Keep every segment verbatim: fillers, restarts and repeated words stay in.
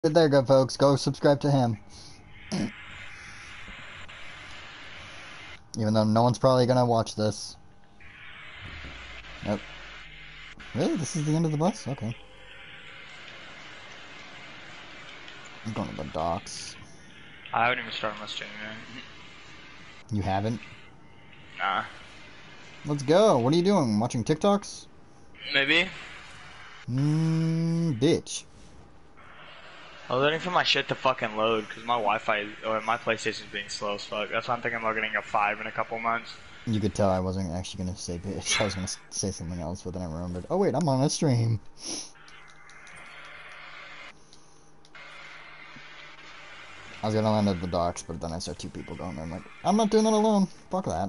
There you go, folks. Go subscribe to him. Even though no one's probably gonna watch this. Nope. Really? This is the end of the bus? Okay. I'm going to the docks. I haven't even started my stream yet. You haven't? Nah. Let's go. What are you doing? Watching TikToks? Maybe. Mmm, bitch. I was waiting for my shit to fucking load because my Wi-Fi or my PlayStation's being slow as fuck. That's why I'm thinking about getting a five in a couple months. You could tell I wasn't actually gonna say bitch. I was gonna say something else, but then I remembered. Oh wait, I'm on a stream. I was gonna land at the docks, but then I saw two people going there. I'm like, I'm not doing that alone. Fuck that.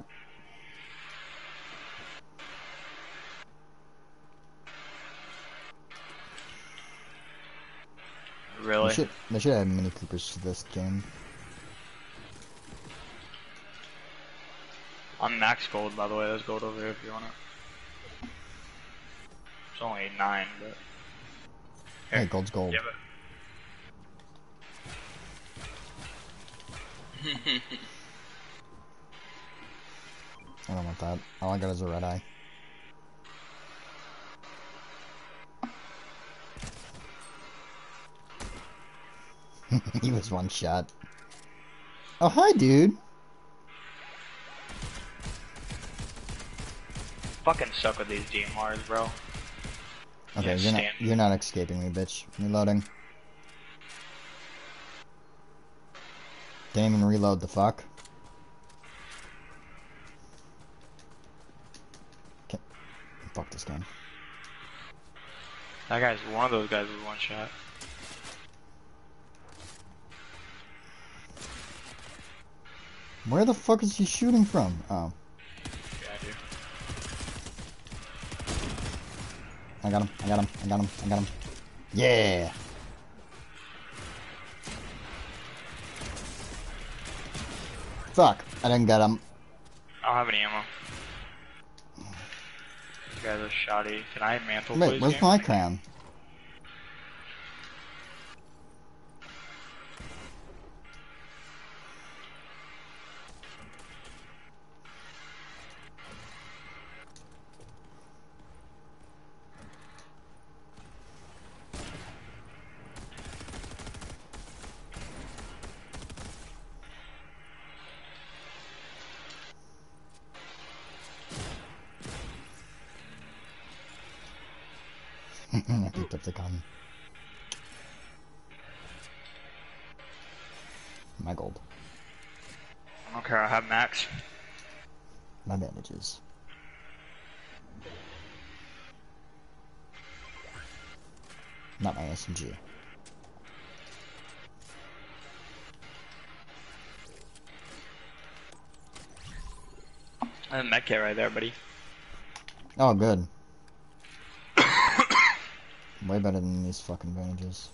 Really? They should, they should add Mini Coopers to this game. I'm max gold, by the way. There's gold over here if you want it. It's only nine, but... Here. Hey, gold's gold. Yeah, but... I don't want that. All I got is a red eye. He was one shot. Oh, hi, dude. Fucking suck with these D M Rs, bro. Okay, you're not, you're not escaping me, bitch. Reloading. Didn't even reload the fuck. Okay. Fuck this game. That guy's, one of those guys was one shot. Where the fuck is he shooting from? Oh. Yeah, I do. I got him, I got him, I got him, I got him. Yeah! Fuck, I didn't get him. I don't have any ammo. These guys are shoddy. Can I mantle Wait, please? where's game? my crown? I picked up the gun. My gold. I don't care, I have max. My bandages. Not my S M G. I have a med kit right there, buddy. Oh, good. Way better than these fucking bandages.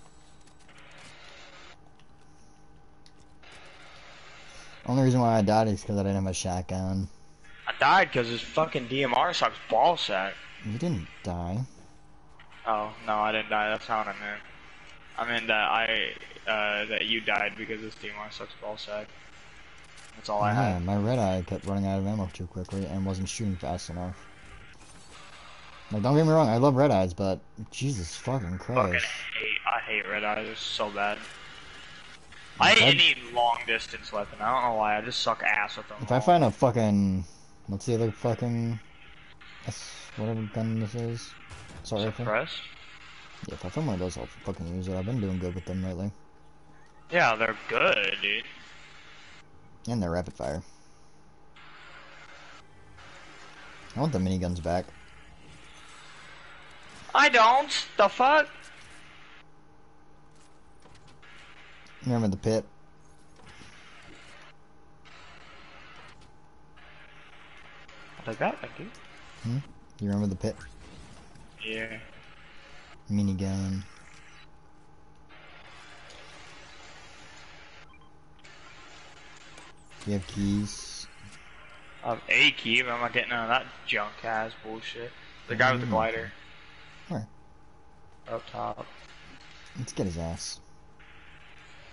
Only reason why I died is because I didn't have a shotgun. I died because this fucking D M R sucks ball sack. You didn't die. Oh, no, I didn't die. That's not what I meant. I meant that I, uh, that you died because this D M R sucks ball sack. That's all I Yeah, had. my red eye kept running out of ammo too quickly and wasn't shooting fast enough. Like, don't get me wrong, I love red eyes, but Jesus fucking Christ. Fucking hate, I hate red eyes. They're so bad. I hate any long distance weapon. I don't know why. I just suck ass with them. If I find a fucking, what's the other fucking, S, whatever gun this is? Assault rifle? Suppress? Yeah, if I find one of those, I'll fucking use it. I've been doing good with them lately. Yeah, they're good, dude. And they're rapid fire. I want the miniguns back. I don't. The fuck? Remember the pit? I'll take that, thank you. Hmm? You remember the pit? Yeah. Minigun. You have keys. I have a key, but I'm not getting none of that junk ass bullshit. The guy with the glider. Where? Up top. Let's get his ass.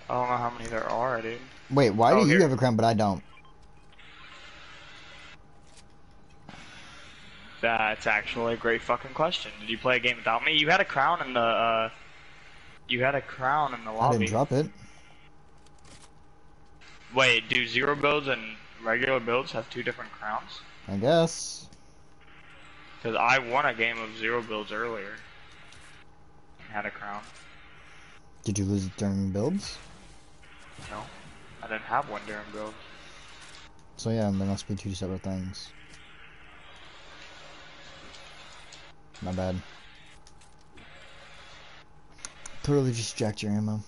I don't know how many there are, dude. Wait, why Oh, do you here. have a crown but I don't? That's actually a great fucking question. Did you play a game without me? You had a crown in the, uh... You had a crown in the I lobby. didn't drop it. Wait, do zero builds and regular builds have two different crowns? I guess. Because I won a game of zero builds earlier. And had a crown. Did you lose it during builds? No. I didn't have one during build. So yeah, there must be two separate things. My bad. Totally just jacked your ammo.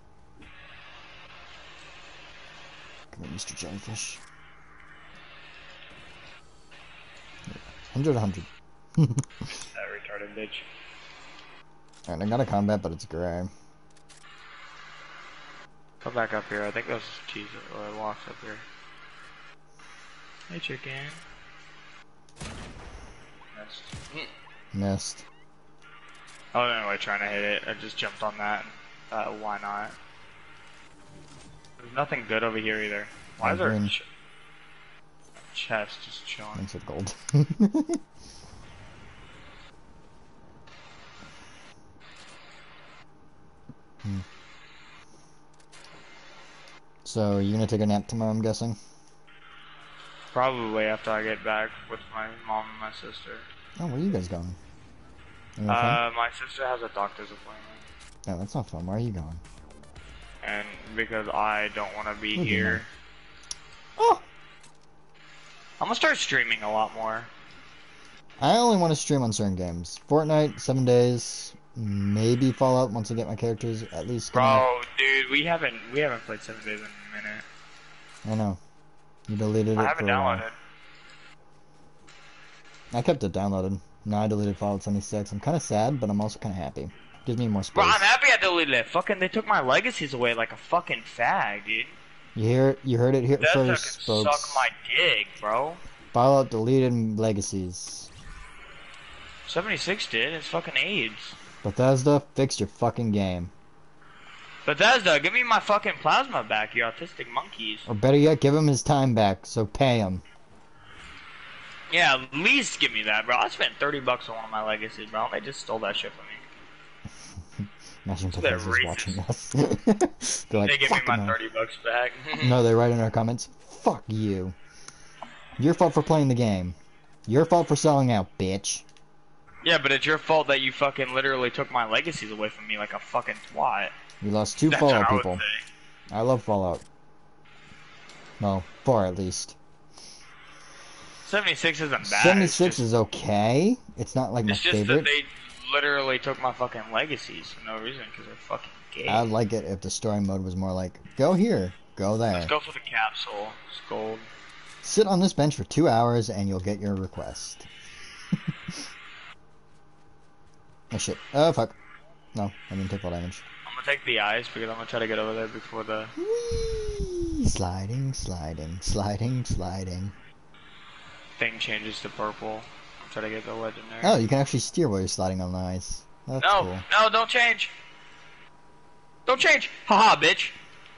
Come here, Mister Jellyfish. Hundred, a hundred. That retarded bitch. Alright, I got a combat, but it's gray. Come back up here. I think those keys or locks up here. Hey, chicken. Missed. Missed. I wasn't really trying to hit it. I just jumped on that. And, uh, why not? There's nothing good over here either. Why I'm is there a green. ch chest just chilling? Thanks for gold. hmm. So, you gonna take a nap tomorrow, I'm guessing? Probably after I get back with my mom and my sister. Oh, where are you guys going? Anything fun? Uh, my sister has a doctor's appointment. Oh, that's not fun. Where are you going? And because I don't want to be Where'd you here. know? Oh! I'm gonna start streaming a lot more. I only want to stream on certain games. Fortnite, seven days, maybe Fallout once I get my characters at least. Bro, dude, we haven't we haven't played seven days in a minute. I know. You deleted it I haven't for a while. downloaded. I kept it downloaded. Now I deleted Fallout seventy-six. I'm kind of sad, but I'm also kind of happy. Gives me more space. Bro, I'm happy I deleted it. Fucking, they took my legacies away like a fucking fag, dude. You hear? You heard it here That first, fucking folks. suck my dick, bro. Fallout deleted legacies. seventy-six did. It's fucking AIDS. Bethesda, fix your fucking game. Bethesda, give me my fucking plasma back, you autistic monkeys. Or better yet, give him his time back. So pay him. Yeah, at least give me that, bro. I spent thirty bucks on one of my legacies, bro. They just stole that shit from me. Imagine They're Bethesda's racist. watching us. They're like, They give me fuck my no. thirty bucks back. No, they write in our comments, fuck you. Your fault for playing the game. Your fault for selling out, bitch. Yeah, but it's your fault that you fucking literally took my legacies away from me like a fucking twat. We lost two That's Fallout what I would people. say. I love Fallout. Well, four at least. seventy-six isn't bad. seventy-six it's just, is okay. It's not like my it's just favorite. that they literally took my fucking legacies for no reason because they're fucking gay. I'd like it if the story mode was more like, go here, go there. Let's go for the capsule. It's gold. Sit on this bench for two hours and you'll get your request. Oh shit. Oh fuck. No, I didn't take full damage. I'm gonna take the eyes because I'm gonna try to get over there before the Whee! Sliding, sliding, sliding, sliding. thing changes to purple. I'm trying to get the legendary. Oh, you can actually steer while you're sliding on the ice. That's no, cool. no, don't change. Don't change. Haha, bitch.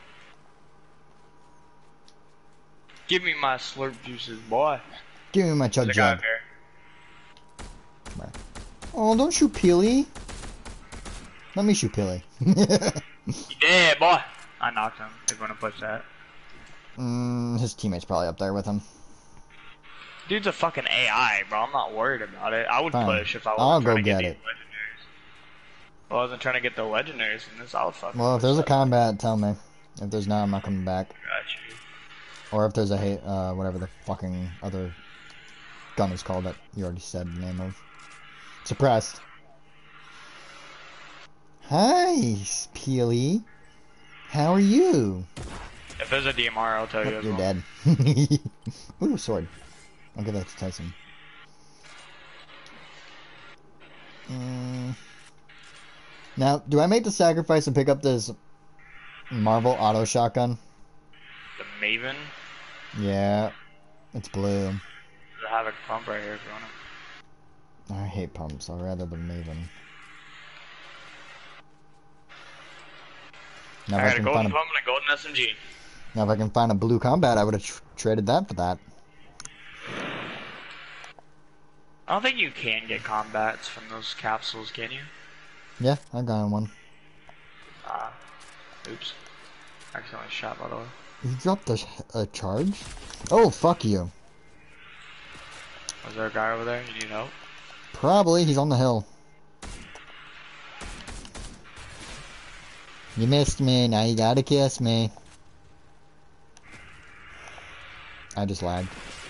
Give me my slurp juices, boy. Give me my chug There's a guy jug. up here. Oh, don't shoot Peely. Let me shoot Peely. He dead, boy. I knocked him. They're gonna push that. mm, his teammate's probably up there with him. Dude's a fucking A I, bro. I'm not worried about it. I would Fine. push if I wasn't I'll trying go to get, get these it. legendaries. If I wasn't trying to get the legendaries in this, I would fucking Well, if push there's a that. combat, tell me. If there's not, I'm not coming back. Got you. Or if there's a hate, uh, whatever the fucking other gun is called that you already said the name of. Suppressed. Hi, Peely. How are you? If there's a D M R, I'll tell you Oh, as you're well. dead. Ooh, sword. I'll give that to Tyson. Mm. Now, do I make the sacrifice and pick up this Marvel auto shotgun? The Maven. Yeah, it's blue. There's a Havoc pump right here if you want it. I hate pumps. I'd rather the Maven. Now if I I got a can golden find a pump and a golden S M G. now if I can find a blue combat, I would have tr traded that for that. I don't think you can get combats from those capsules, can you? Yeah, I got one. Ah, oops. Accidentally shot, by the way. You dropped a, a charge? Oh, fuck you. Was there a guy over there? You need help? Probably. He's on the hill. You missed me. Now you gotta kiss me. I just lagged.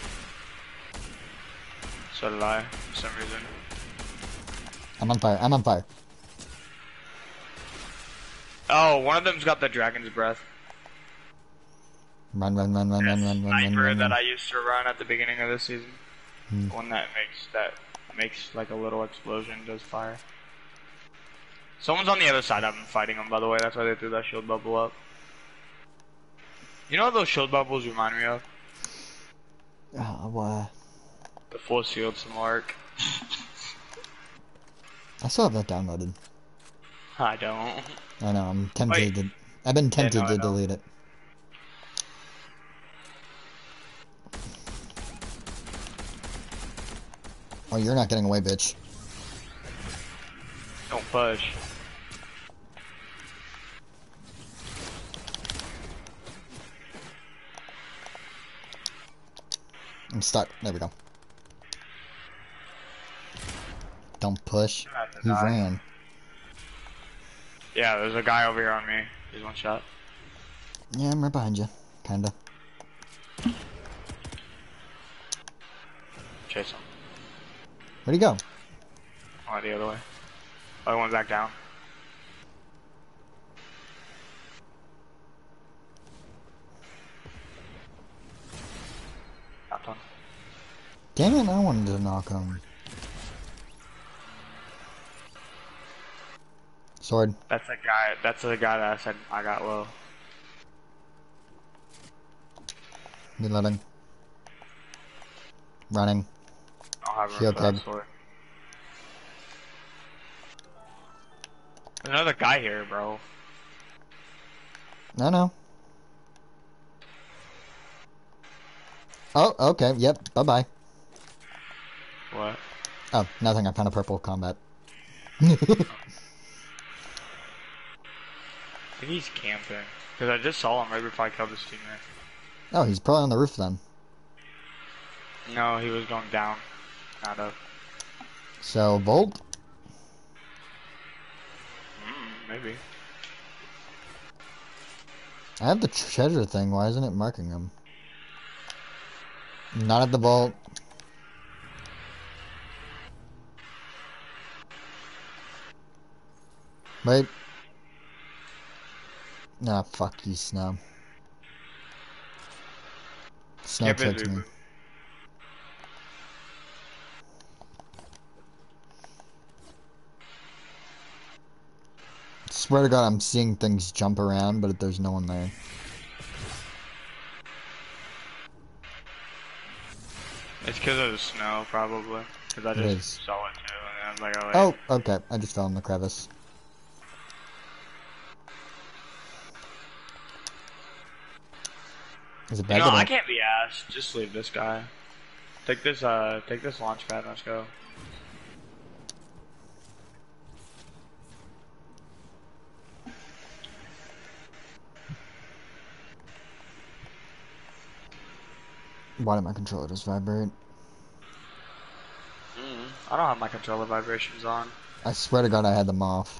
So did I, for some reason. I'm on fire. I'm on fire. Oh, one of them's got the dragon's breath. Run, run, run, run, run, run, run, run, Sniper run, that run. I used to run at the beginning of this season. Hmm. The one that makes that makes like a little explosion, does fire. Someone's on the other side. I've been fighting them, by the way. That's why they threw that shield bubble up. You know what those shield bubbles remind me of? Oh, what? The full shield some arc. I still have that downloaded. I don't. I know. I'm tempted Wait. to. I've been tempted no, I to don't. delete it. Oh, you're not getting away, bitch. Don't push. I'm stuck. There we go. Don't push. I have to He die. ran. Yeah, there's a guy over here on me. He's one shot. Yeah, I'm right behind you. Kinda. Chase him. Where'd he go? Oh, the other way. Oh, he went back down. Not done. Damn it, I wanted to knock him. Sword. That's the guy. That's the guy that I said I got low. Reloading. Running. I'll have room Shield for that keg. sword. There's another guy here, bro. No, no. Oh, okay. Yep. Bye-bye. What? Oh, nothing. I found a purple combat. I think he's camping. Because I just saw him right before I killed his teammate. Oh, he's probably on the roof then. No, he was going down. Kind of. So, Volt? Mm, maybe. I have the treasure thing. Why isn't it marking him? Not at the vault. Wait. Nah, fuck you, Snow. Snow Can't tricked visit, me. bro. Swear to God, I'm seeing things jump around, but there's no one there. It's because of the snow, probably. Because I It just is. saw it too, and I was like, oh, wait. Oh, okay. I just fell in the crevice. Is it You better know, than I can't be asked. Just leave this guy. Take this, uh, take this launch pad. Let's go. Why did my controller just vibrate? Mm, I don't have my controller vibrations on. I swear to God, I had them off.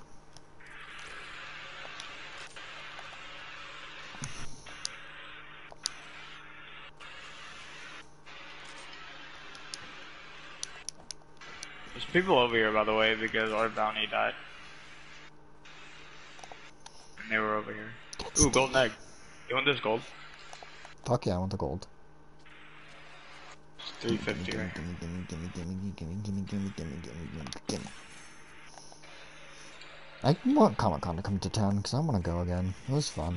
There's people over here, by the way, because our bounty died. And they were over here. Ooh, golden egg. You want this gold? Fuck yeah, I want the gold. It's three fifty right here. Gimme, gimme, gimme, gimme, gimme, gimme, gimme, gimme, gimme, gimme. I want Comic Con to come to town because I want to go again. It was fun.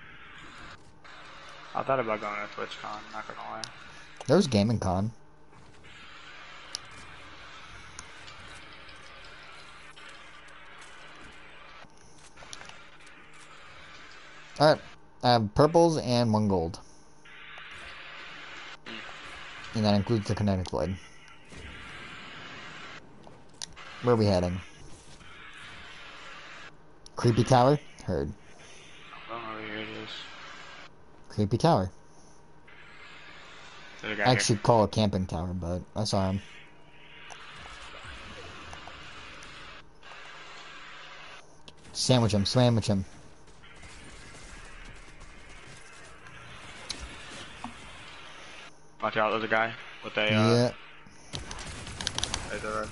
I thought about going to TwitchCon, not gonna lie. There was Gaming Con. Alright. I have purples and one gold. And that includes the kinetic blade. Where are we heading? Creepy tower? Heard. I don't know where it is. Creepy tower. There's a guy I here. should call a camping tower, but I saw him. Sandwich him, sandwich him. Watch out, there's a guy with a, uh... Yeah. Right there.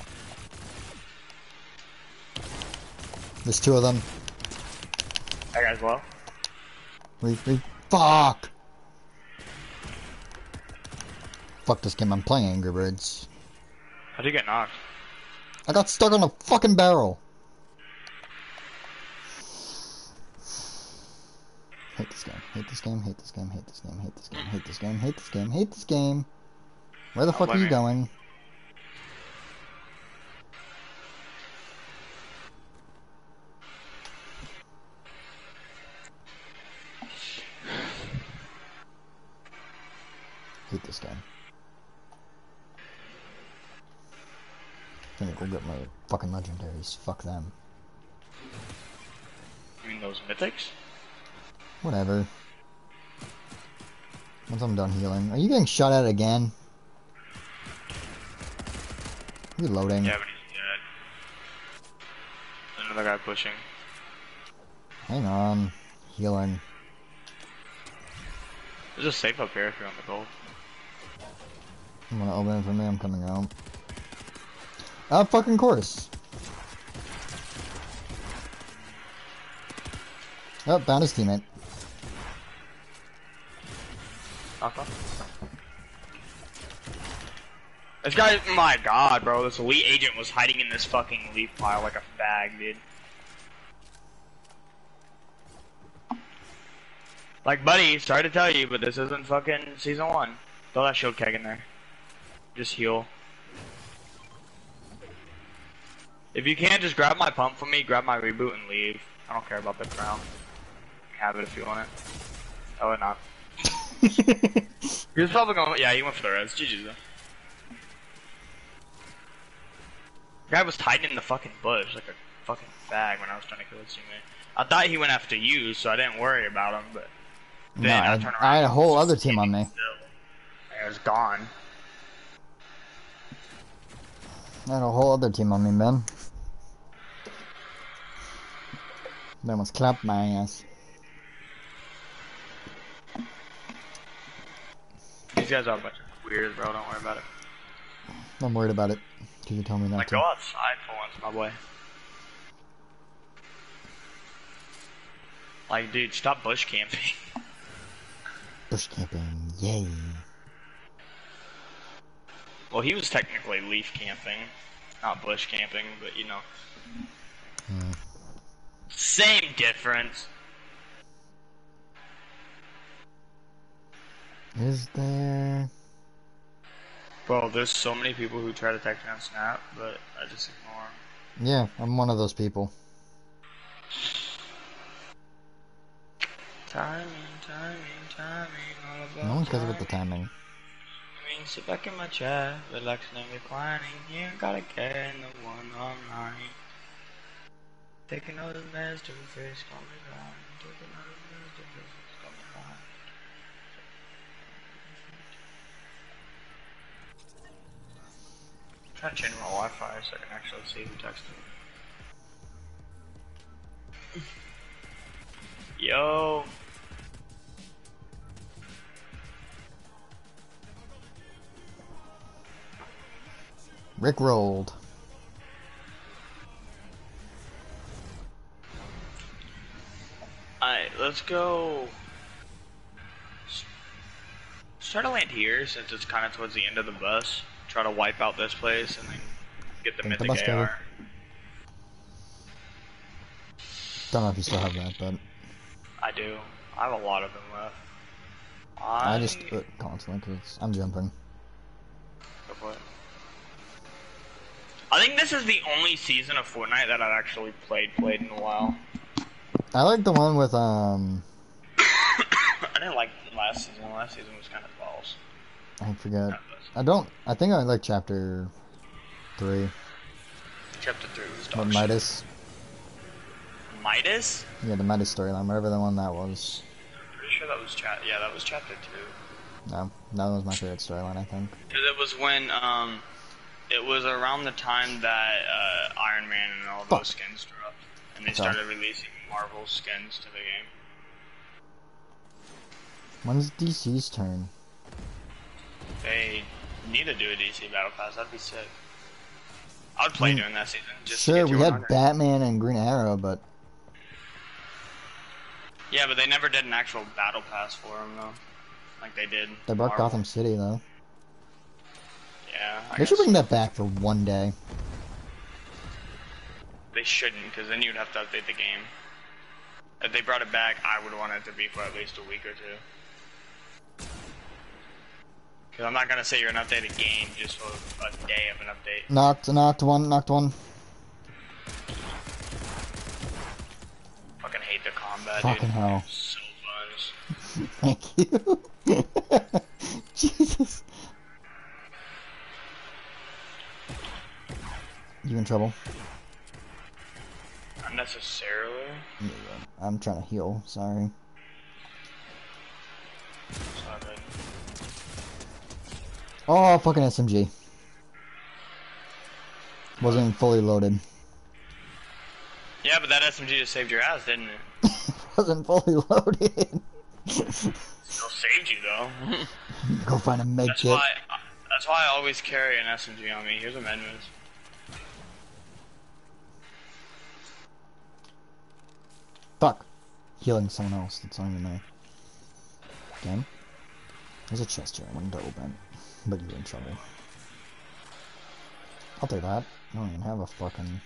There's two of them. That guy's low. Wait, wait. Fuck! Fuck this game, I'm playing Angry Birds. How'd you get knocked? I got stuck on a fucking barrel. Hate this game, hate this game, hate this game, hate this game, hate this game, hate this game, hate this game, hate this game. Where the fuck are you going? Hate this game. Gonna go get my fucking legendaries. Fuck them. You mean those mythics? Whatever. Once I'm done healing. Are you getting shot at again? Reloading. Yeah, but he's dead. There's another guy pushing. Hang on. Healing. There's a safe up here if you're on the gold. I'm gonna open it for me, I'm coming out. Ah, fucking course. Oh, found his teammate. Knocked off. This guy, my god, bro, this elite agent was hiding in this fucking leaf pile like a fag, dude. Like, buddy, sorry to tell you, but this isn't fucking season one. Throw that shield keg in there. Just heal. If you can't, just grab my pump from me, grab my reboot, and leave. I don't care about the crown. You can have it if you want it. Oh, not. He was probably going. Yeah, he went for the res. G G's though. The guy was hiding in the fucking bush like a fucking fag when I was trying to kill his teammate. I thought he went after you, so I didn't worry about him, but No, then I, I, turned around. I had a whole other team on me. Still. It was gone. I had a whole other team on me, man. They almost clapped my ass. These guys are a bunch of weird, bro. Don't worry about it. I'm worried about it. Cause you told me not Like, to. go outside for once, my boy. Like, dude, stop bush camping. Bush camping, yay. Well, he was technically leaf camping, not bush camping, but you know. Hmm. Same difference. Is there? Bro, there's so many people who try to text me on Snap, but I just ignore them. Yeah, I'm one of those people. Timing, timing, timing, all about No one cares timing. about the timing. I mean, sit back in my chair, relaxing and reclining. You ain't gotta care in the one all night. Taking all the meds to face, call me down. Taking all the meds to face, call me down. I'm trying to change my Wi-Fi so I can actually see who texted me. Yo. Rick rolled. Alright, let's go. Let's try to land here since it's kind of towards the end of the bus. Try to wipe out this place and then get the Take the mythic bus A R. cover. Don't know if you still have that, but I do. I have a lot of them left. I, I just uh, constantly because I'm jumping. Go for it. I think this is the only season of Fortnite that I've actually played played in a while. I like the one with um. I didn't like last season. Last season was kind of false. I forget. I don't. I think I like chapter three. Chapter three was What, dog Midas? shit. Midas? Yeah, the Midas storyline, whatever the one that was. Pretty sure that was chat. Yeah, that was chapter two. No, that was my favorite storyline, I think. Because it was when um, it was around the time that uh, Iron Man and all Fuck. those skins dropped, and they So. started releasing Marvel skins to the game. When's D C's turn? They need to do a D C Battle Pass. That'd be sick. I'd play I mean, during that season. Just Sure, to get we you had one hundred. Batman and Green Arrow, but Yeah, but they never did an actual Battle Pass for them though, like they did. they brought Marvel. Gotham City though. Yeah, I They should guess. bring that back for one day. They shouldn't, because then you'd have to update the game. If they brought it back, I would want it to be for at least a week or two. Because I'm not gonna say you're gonna update a game just for a day of an update. Knocked, knocked one, knocked one. Fucking hate the combat, Fucking dude. hell. So fun. Thank you. Jesus. You in trouble? Unnecessarily. Yeah, I'm trying to heal, sorry. Sorry. Oh, fucking S M G. Wasn't fully loaded. Yeah, but that S M G just saved your ass, didn't it? Wasn't fully loaded. Still saved you though. Go find a med That's kit. why. That's why I always carry an S M G on me. Here's a med moves. Fuck. Healing someone else that's not even there. Again. There's a chest here I wanted to open. But you're in trouble. I'll take that. I don't even have a fucking...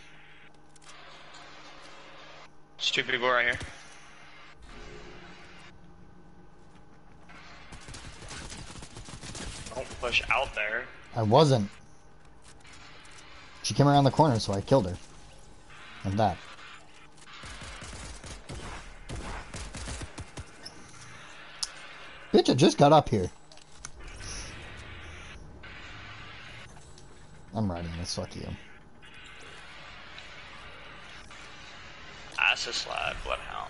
There's two people right here. Don't push out there. I wasn't. She came around the corner, so I killed her. Like that. Bitch, I just got up here. I'm riding this, fuck you. Acid slab, bloodhound.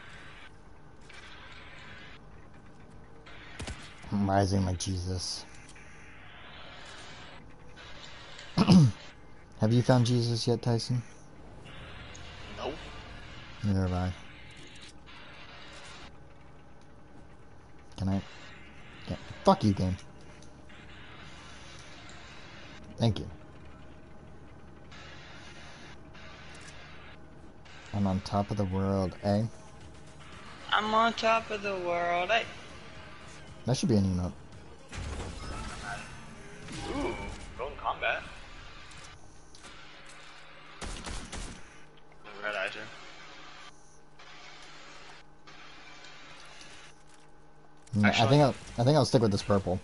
I'm rising like Jesus. Have you found Jesus yet, Tyson? Nope. Neither have I. Can I? Yeah. Fuck you, game. Thank you. I'm on top of the world, eh? I'm on top of the world. I... That should be an emote. Ooh, golden combat. Red eyes here. Mm, I Actually- think I'll, I think I'll stick with this purple.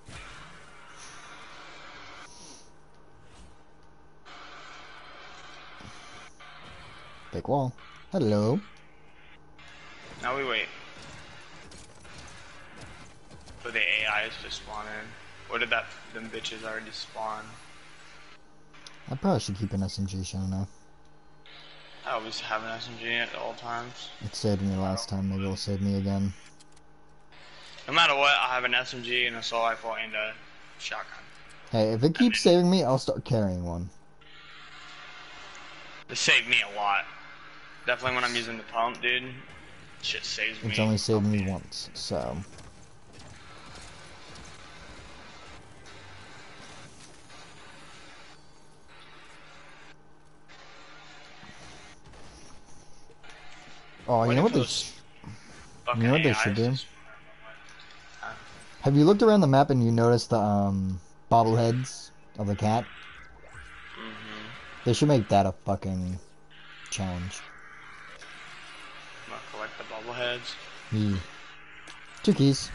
Big wall. Hello. Now we wait for the A Is to spawn in. Or did that them bitches already spawn? I probably should keep an S M G shell now. I always have an S M G at all times. It saved me last time, maybe it'll save me again. No matter what, I have an S M G, an assault rifle, and a shotgun. Hey, if it keeps saving me, I'll start carrying one. This saved me a lot. Definitely when I'm using the pump, dude. Shit saves me. It's only saved me once, so... Oh, you What know if what it they was sh fucking you know what they A Is should do? just- Have you looked around the map and you noticed the um bobbleheads of the cat? Mhm. They should make that a fucking challenge. I'm gonna collect the bobbleheads. Yeah. Two keys.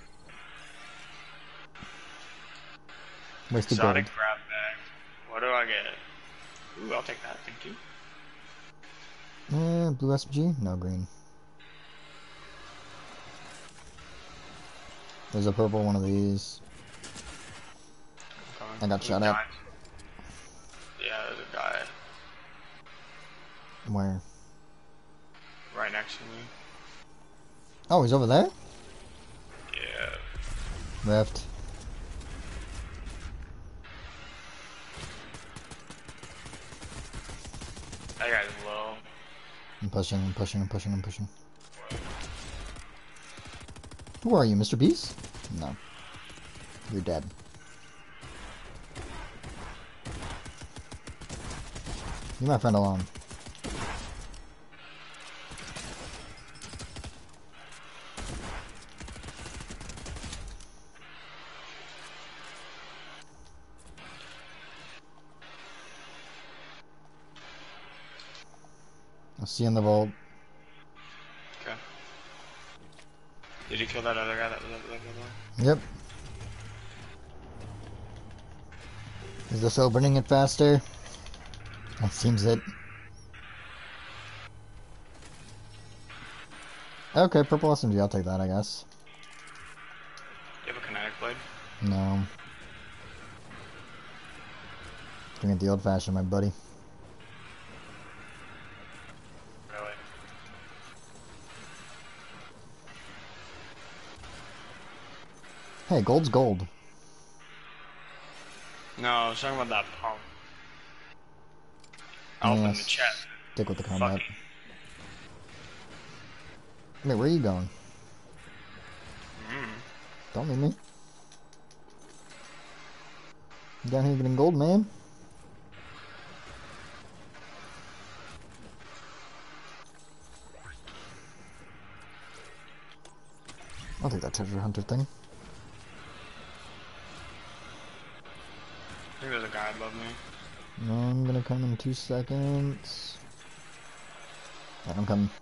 Where's the gold? Exotic grab bag. What do I get? Ooh, I'll take that. Thank you. Uh, blue S M G? No, green. There's a purple one of these. I got shot at. Yeah, there's a guy. Where? Right next to me. Oh, he's over there? Yeah. Left. That guy's low. I'm pushing, I'm pushing, I'm pushing, I'm pushing. Who are you, Mister Beast? No. You're dead. Leave my friend alone. I'll see you in the vault. Okay. Did you kill that other guy that was up there? Yep. Is this opening it faster? That seems it. Okay, purple S M G, I'll take that, I guess. You have a kinetic blade? No. Doing it the old fashioned, my buddy. Really? Hey, gold's gold. No, I was talking about that pump. I'll open the chat. Stick with the combat. Fucking. Wait, where are you going? Mm. Don't leave me. You down here getting gold, man? I'll take that treasure hunter thing. I think there's a guy above me. No, I'm gonna come in two seconds. Right, I'm coming.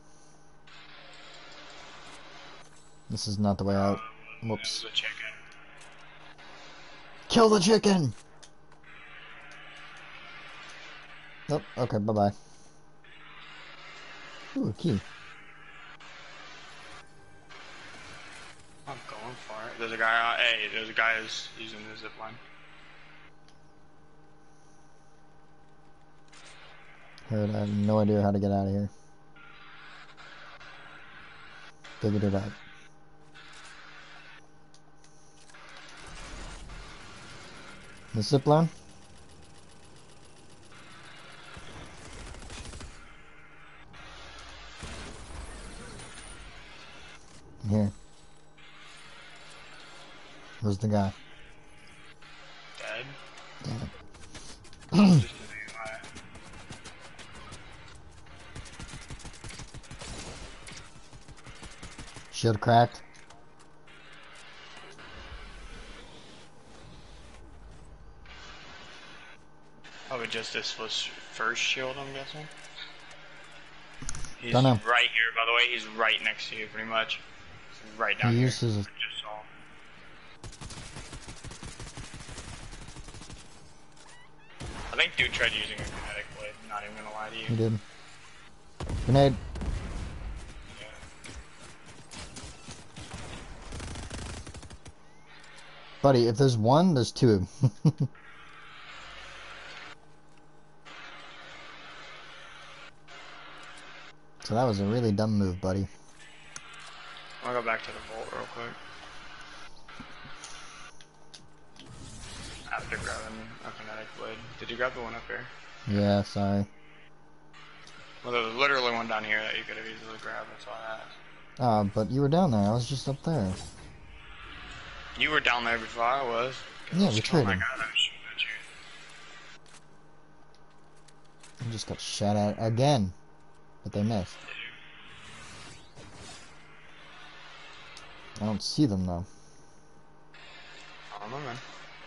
This is not the way out. Whoops. There's a chicken. Kill the chicken! Nope, okay, bye-bye. Ooh, a key. I'm going for it. There's a guy on. Hey, there's a guy who's using the zip line. Heard, I have no idea how to get out of here. Figured it out. The zip line? Here. Where's the guy? Dead? Damn it. Shield cracked. Probably just this was first shield, I'm guessing. He's Don't know. right here, by the way. He's right next to you, pretty much. He's right down He here. uses a... I just saw. I think dude tried using a kinetic blade. I'm not even gonna lie to you. He did. Grenade. Yeah. Buddy, if there's one, there's two. So that was a really dumb move, buddy. I'll go back to the vault real quick. After grabbing a kinetic blade. Did you grab the one up here? Yeah, sorry. Well, there was literally one down here that you could have easily grabbed, that's why I asked. Ah, but you were down there. I was just up there. You were down there before I was. Yeah, we Oh traded. my god, I was shooting at you. I just got shot at again. But they missed. I don't see them, though. I don't know, man.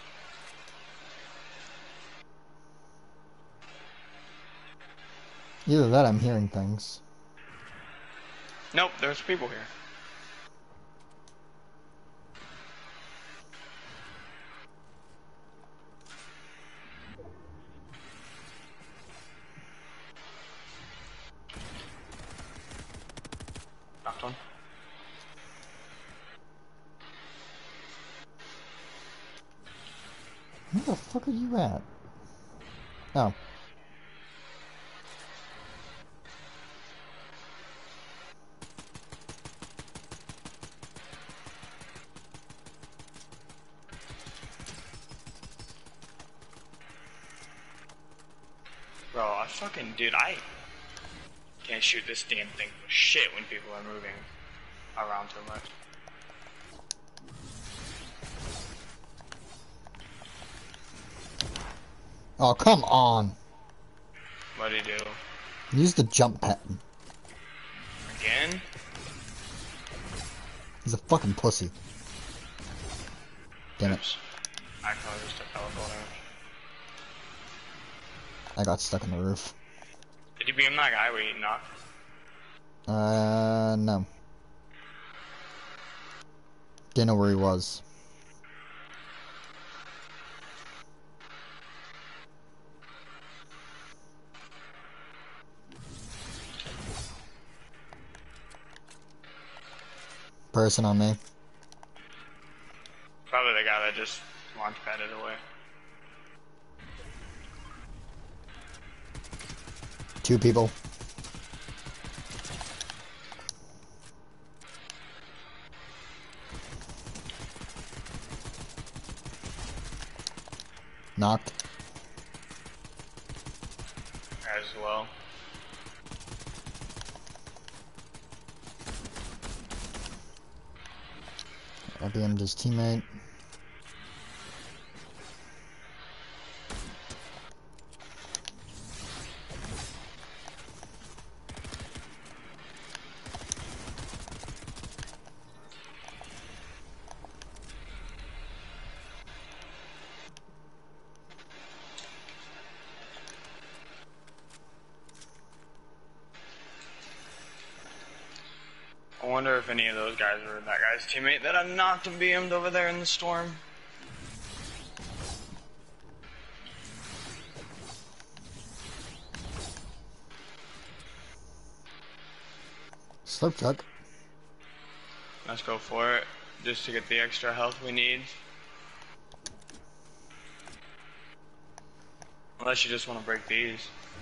Either that, I'm hearing things. Nope, there's people here. Where the fuck are you at? Oh. Bro, I fucking, dude, I can't shoot this damn thing for shit when people are moving around too much. Oh, come on. What'd he do? Use the jump pattern. Again? He's a fucking pussy. Damn it. Oops. I probably just took teleport damage. I got stuck in the roof. Did you beam that guy where you knocked? Uh, no. Didn't know where he was. Person on me. Probably the guy that just launch padded away. Two people. Knocked. As well. I B M'd his teammate. I wonder if any of those guys were that guy's teammate that I knocked and beamed over there in the storm. Slurp truck. Let's go for it, just to get the extra health we need. Unless you just want to break these.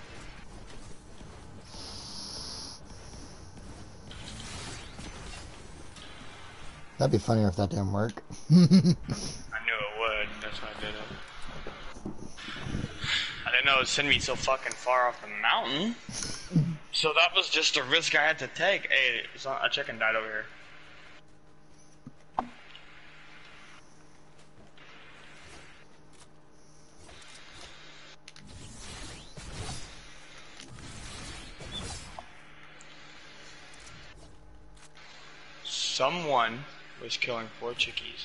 That'd be funnier if that didn't work. I knew it would, that's why I did it. I didn't know it would send me so fucking far off the mountain. So that was just a risk I had to take. Hey, so a chicken died over here. Someone was killing four chickies.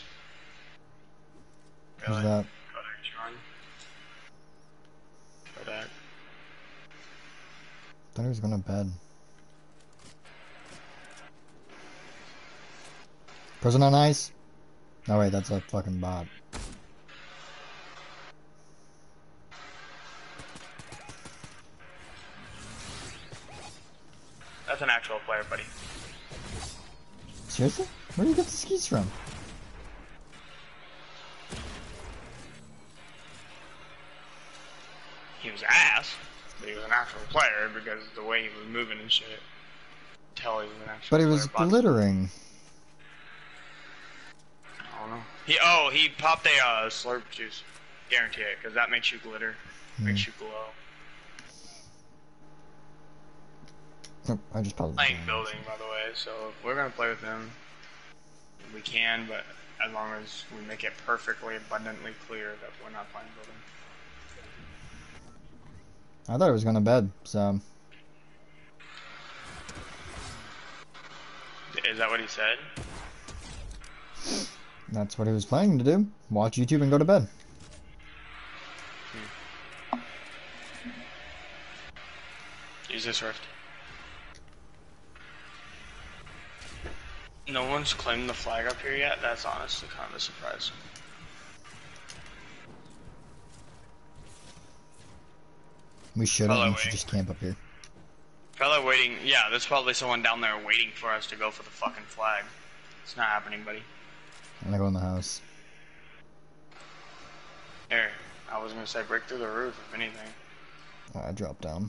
Who's that? Kodak, John. Kodak. Thought he was going to bed. Person on ice? No, wait, that's a fucking bot. That's an actual player, buddy. Seriously? Where do you get the skis from? He was ass, but he was an actual player because the way he was moving and shit. Tell he was an actual But he player. was glittering. I don't know. He oh he popped a uh, slurp juice, guarantee it, because that makes you glitter, Hmm. makes you glow. Nope, I just paused. Playing building, by the way, so if we're gonna play with him, we can, but as long as we make it perfectly abundantly clear that we're not playing building. I thought he was going to bed, so... Is that what he said? That's what he was planning to do. Watch YouTube and go to bed. Hmm. Use this rift. No one's claimed the flag up here yet? That's honestly kind of a surprise. We shouldn't, Hello, we should wait. just camp up here. Probably waiting, yeah, there's probably someone down there waiting for us to go for the fucking flag. It's not happening, buddy. I'm gonna go in the house. Here, I was gonna say break through the roof, if anything. I dropped down.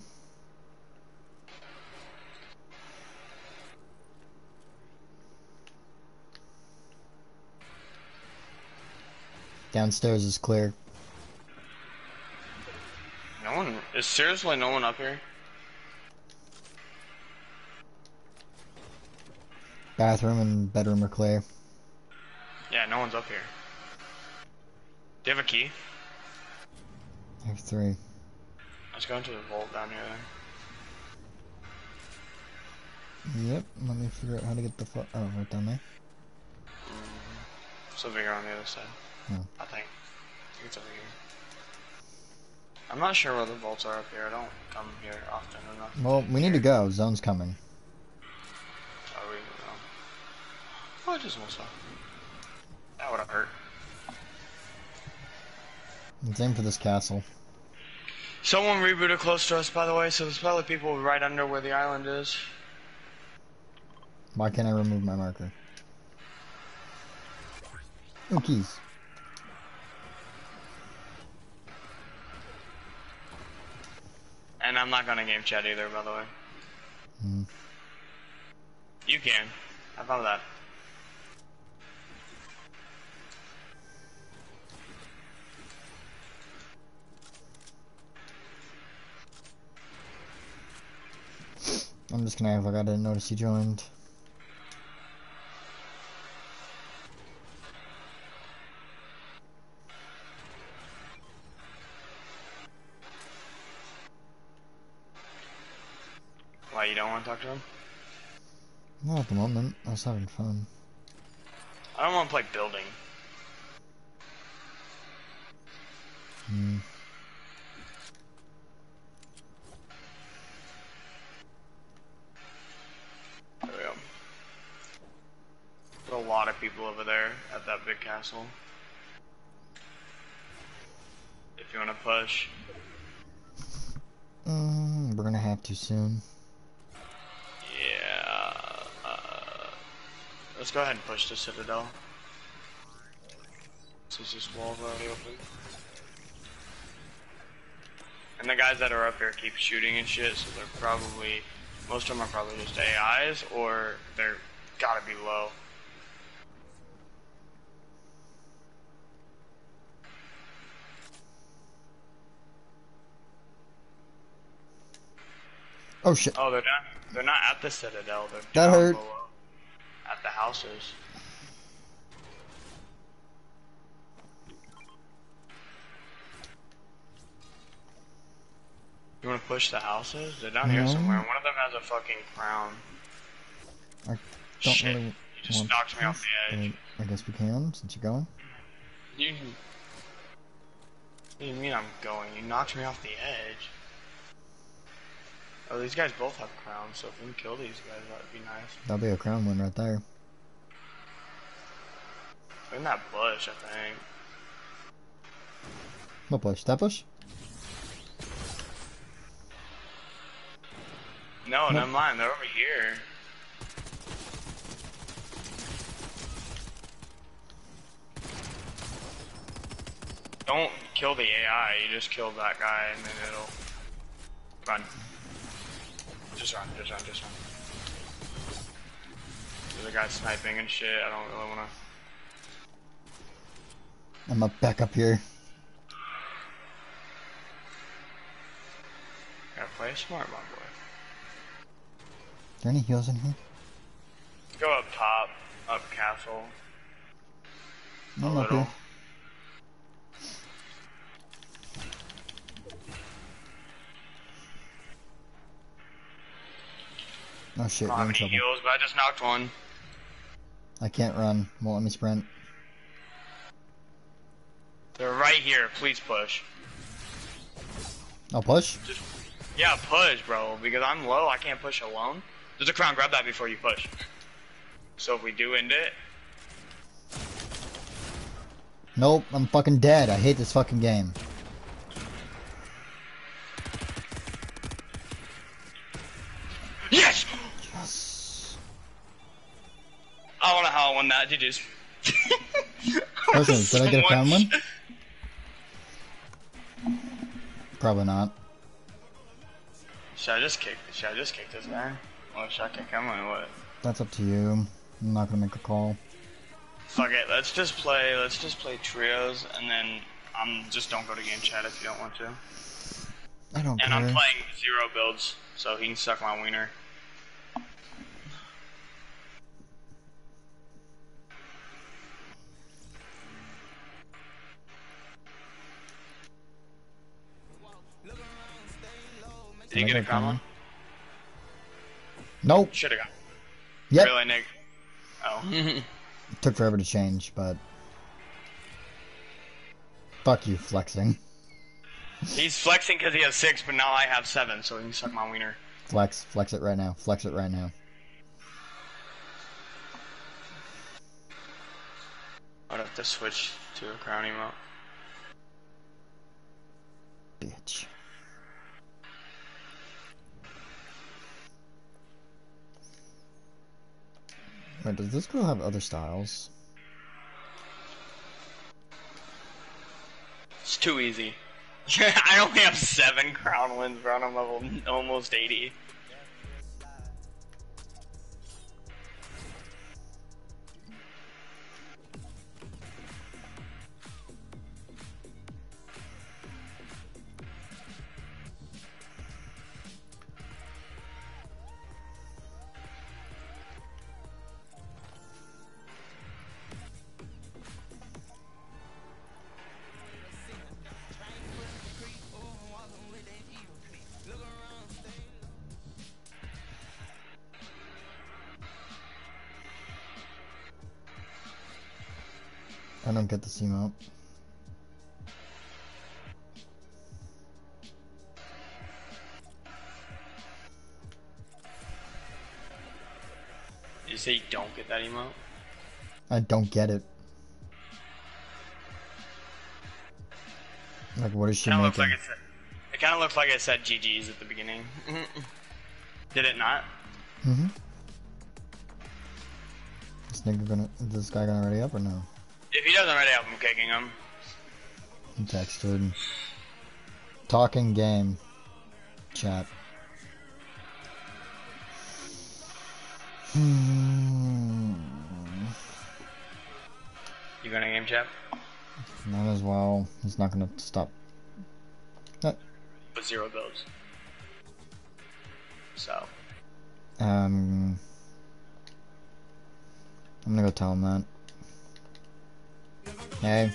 Downstairs is clear. No one is seriously no one up here. Bathroom and bedroom are clear. Yeah, no one's up here. Do you have a key? I have three. Let's go into the vault down here then. Yep, let me figure out how to get the fu- oh, right down there. Mm, it's over here on the other side. Oh. I think. I think it's over here. I'm not sure where the vaults are up here. I don't come here often enough. Well, we need to go. Zone's coming. Oh, we go. Oh, I just almost saw. That would have hurt. Let's aim for this castle. Someone rebooted close to us, by the way, so there's probably people right under where the island is. Why can't I remove my marker? Oh, keys. And I'm not gonna game chat either, by the way. Hmm. You can. I found that. I'm just gonna act like I didn't notice you joined. Why, you don't want to talk to him? Not at the moment. I was having fun. I don't want to play building. Hmm. There we go. There's a lot of people over there at that big castle. If you want to push. Mm, we're gonna have to soon. Yeah. Uh, let's go ahead and push the Citadel. Since this wall's already open. And the guys that are up here keep shooting and shit, so they're probably, most of them are probably just A Is, or they're gotta be low. Oh shit. Oh, they're not, they're not at the Citadel, they're That down hurt. below. At the houses. You wanna push the houses? They're down here No. somewhere. One of them has a fucking crown. I don't Shit. really You just want knocked me off the edge. I guess we can, since you're going. You... What do you mean I'm going? You knocked me off the edge. Oh, these guys both have crowns, so if we can kill these guys, that would be nice. That'll be a crown win right there. They're in that bush, I think. What bush? That bush? No, No. never mind. They're over here. Don't kill the A I. You just kill that guy, and then it'll run. Just run. Just run. Just run. There's a guy sniping and shit. I don't really want to. I'm up back up here. Gotta play smart, my boy. Are there any heals in here? Go up top, up castle. No, A I'm up little. here. Oh shit, I don't you're have in any trouble. heals, but I just knocked one. I can't run. Won't let me sprint. They're right here. Please push. I'll push. Just, yeah, push, bro. Because I'm low, I can't push alone. There's a crown. Grab that before you push. So if we do end it, Nope, I'm fucking dead. I hate this fucking game. yes. Yes. I don't know how I won that. G G's. Listen, did I get a crown win? Probably not. Should I just kick? Should I just kick this guy? Or should I kick him or what? That's up to you. I'm not gonna make a call. Fuck it. Let's just play. Let's just play trios, and then um, just don't go to game chat if you don't want to. I don't And care. I'm playing zero builds, so he can suck my wiener. Did you get a comma? Nope. Should have got. Yep. Really, Nick? Oh. Took forever to change, but fuck you, flexing. He's flexing because he has six, but now I have seven, so he can suck my wiener. Flex, flex it right now. Flex it right now. I'd have to switch to a crown emote. Bitch. Wait, does this girl have other styles? It's too easy. I only have seven crown wins, bro, and I'm level almost eighty. I don't get the emote. You say you don't get that emote? I don't get it. Like, what is she Kinda making? looks like it, said, it kind of looks like it said G G's at the beginning. Did it not? Mm-hmm. This nigga gonna, is this guy gonna ready up or no? If he doesn't already have, I'm kicking him. He texted. Talking game. Chat. Hmm. You going to game chat? Might as well. He's not gonna stop. Uh, With zero builds. So. Um. I'm gonna go tell him that. Hey.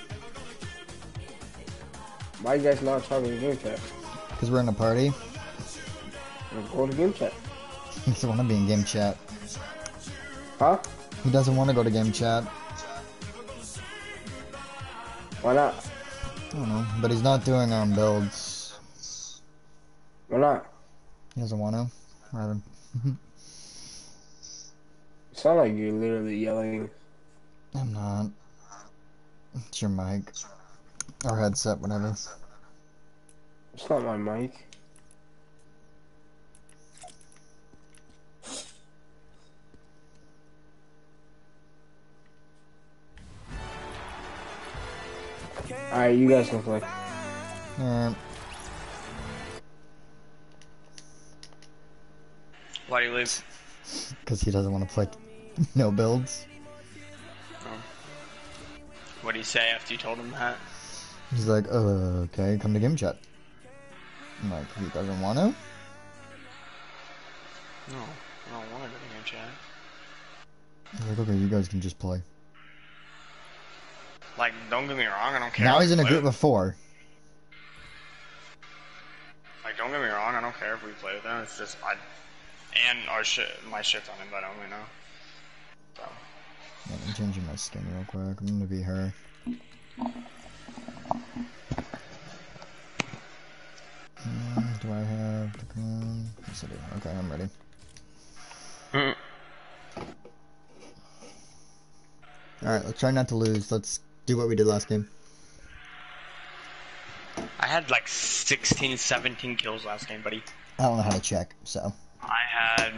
Why you guys not talking game chat? Because we're in a party. Go to game chat. He doesn't want to be in game chat. Huh? He doesn't want to go to game chat. Why not? I don't know. But he's not doing um builds. Why not? He doesn't want to. Rather. You sound like you're literally yelling. I'm not. It's your mic. Or headset, whatever. It's not my mic. Alright, you guys can play. Alright. Why do you leave? Because he doesn't want to play no builds. Oh. What did he say after you told him that? He's like, uh, okay, come to game chat. I'm like, he doesn't want to? No, I don't want to go to game chat. He's like, okay, you guys can just play. Like, don't get me wrong, I don't care. Now if he's in we a play group with- of four. Like, don't get me wrong, I don't care if we play with them. It's just I, and our shit, my shit's on invite only now. So. Yeah, I'm changing my skin real quick. I'm gonna be her. Mm, do I have the crown? Yes, I do. Okay, I'm ready. Mm. Alright, let's try not to lose. Let's do what we did last game. I had like sixteen, seventeen kills last game, buddy. I don't know how to check, so. I had...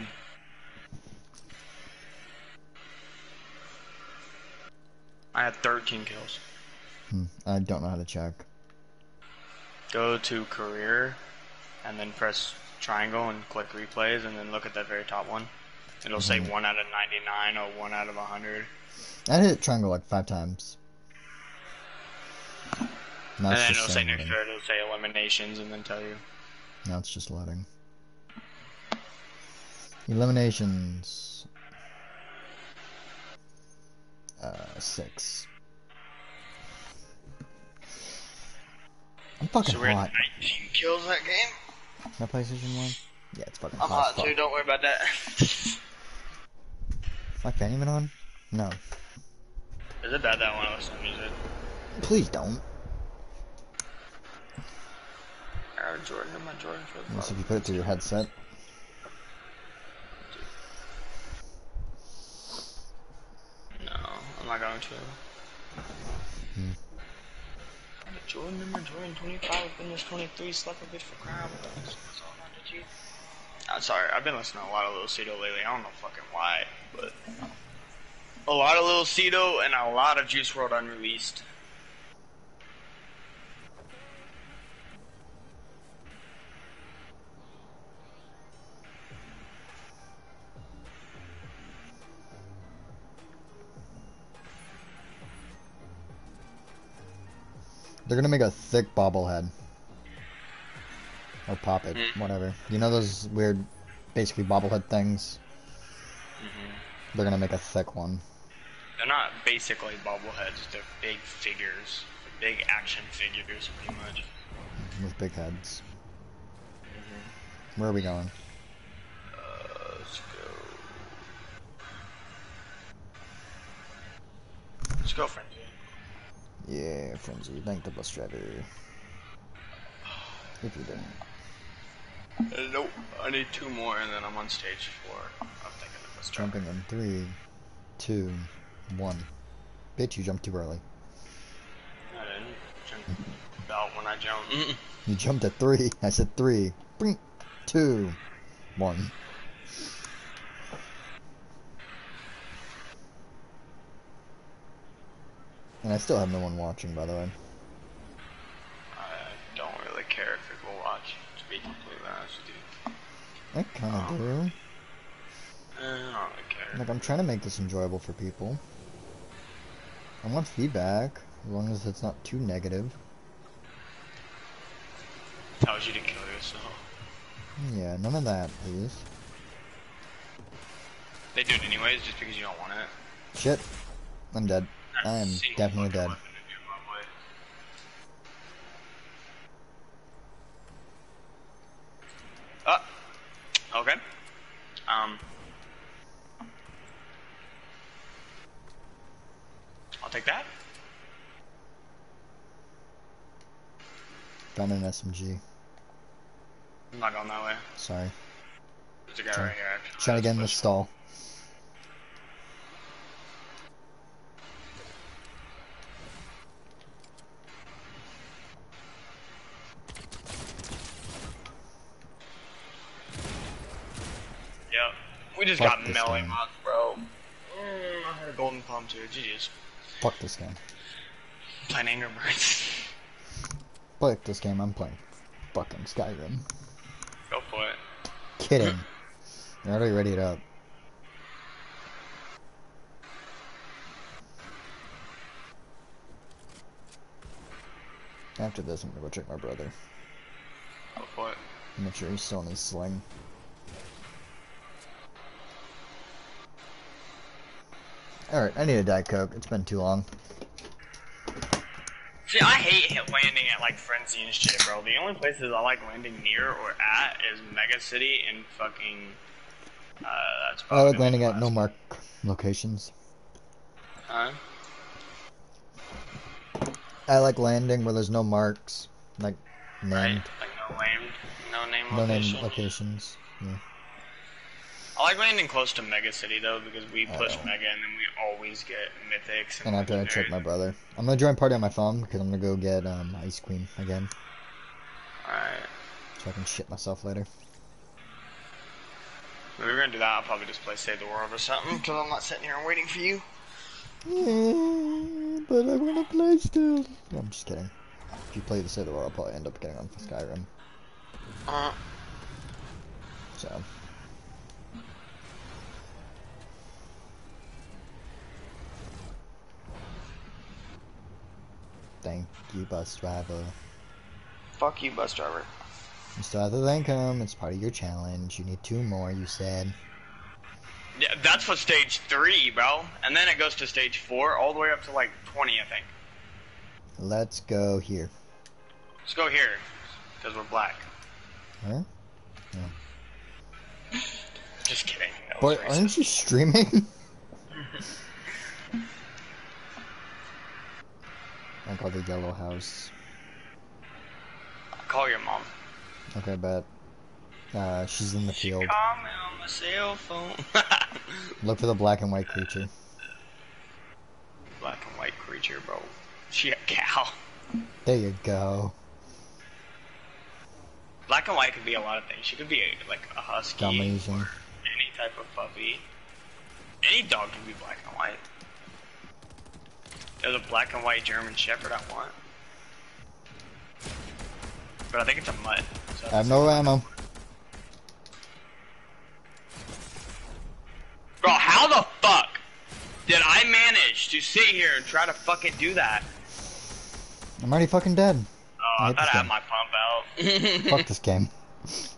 I had thirteen kills. Hmm, I don't know how to check. go to career, and then press triangle and click replays, and then look at that very top one. It'll say Mhm. one out of ninety-nine or one out of one hundred. I hit triangle like five times. Now And it's then just it'll say saying next loading. to it, it'll say eliminations, and then tell you. Now it's just loading. Eliminations. Uh, six. I'm fucking So we're at hot. nineteen kills that game. My PlayStation one? Yeah, it's fucking I'm hot. as hot fuck. too, don't worry about that. Is my fan even on? No. Is it bad that I want to listen to music? Please don't. Air Jordan, my Jordan for Unless if you put it through your headset. No, I'm not going to. Hmm. I'm a Jordan, I'm a Jordan twenty-five, finished twenty-three, slept a bitch for crime. That's all I did you. I'm sorry, I've been listening to a lot of Lil Cito lately. I don't know fucking why, but a lot of Lil Cito and a lot of Juice world Unreleased. They're gonna make a thick bobblehead. Or pop it, Mm. whatever. You know those weird, basically bobblehead things? Mm-hmm. They're gonna make a thick one. They're not basically bobbleheads, they're big figures. Big action figures, pretty much. With big heads. Where are we going? Uh, let's go. Let's go, Frenzy. Yeah, Frenzy. Thank the bus driver. If you didn't. Uh, nope, I need two more and then I'm on stage four. I'm thinking of this jump. Jumping in three, two, one. Bitch, you jumped too early. I didn't jump out when I jumped. You jumped at three. I said three. Bring two, one. And I still have no one watching, by the way. I don't really care if people watch, to be completely honest with you. I kind of Oh. do. Eh, I don't really care. Like, I'm trying to make this enjoyable for people. I want feedback, as long as it's not too negative. Tells you to kill yourself. Yeah, none of that, please. They do it anyways, just because you don't want it. Shit. I'm dead. I am Single definitely fucking dead. weapon to do my way. Ah, okay. Um, I'll take that. Found an S M G. I'm not going that way. Sorry. There's a guy Try- right here. Actually. Trying to get in the Let's push. stall. Yep. We just Fuck got this melee game. mods, bro. Mm, I had a golden palm too. G G's. Fuck this game. Playing Angry Birds. Fuck this game, I'm playing fucking Skyrim. Go for it. Kidding. I already ready it up. After this, I'm gonna go check my brother. Go for it. Make sure he's still in his sling. Alright, I need a Diet Coke. It's been too long. See, I hate hit landing at like Frenzy and shit, bro. The only places I like landing near or at is Mega City and fucking. Uh, that's I probably like landing the at no last- mark locations. Huh? I like landing where there's no marks, like Right? named, Like no name, no name no location. named locations. Yeah. I like landing close to Mega City though because we I push know. Mega and then we always get mythics. And after I check my brother, I'm gonna join party on my phone because I'm gonna go get um ice cream again, Alright. so I can shit myself later. If we're gonna do that, I'll probably just play Save the World or something because I'm not sitting here and waiting for you. Yeah, but I wanna play still. No, I'm just kidding. if you play the Citadel, I'll probably end up getting on for Skyrim. Uh, So. Thank you, bus driver. fuck you, bus driver. You still have to thank him. It's part of your challenge. You need two more, you said. Yeah, that's for stage three, bro. And then it goes to stage four, all the way up to like twenty, I think. Let's go here. Let's go here, because we're black. Huh? Just kidding. That was But racist. aren't you streaming? I call the yellow house. Call your mom. Okay, bet. Uh, she's in the She field. called me on my cell phone. Look for the black and white creature. Black and white creature, bro. She a cow. There you go. Black and white could be a lot of things. She could be a, like a husky. Dalmatian. Or any type of puppy. Any dog can be black and white. There's a black and white German Shepherd I want. But I think it's a mutt. So I have no ammo. Bro, how the fuck did I manage to sit here and try to fucking do that? I'm already fucking dead. Oh, I I hate thought this I had game. my pump out. Fuck this game.